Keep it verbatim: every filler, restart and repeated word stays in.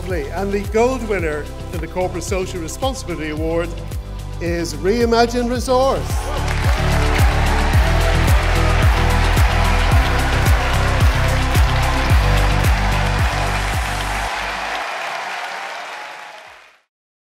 Lovely. And the gold winner in the Corporate Social Responsibility Award is Reimagine Resource.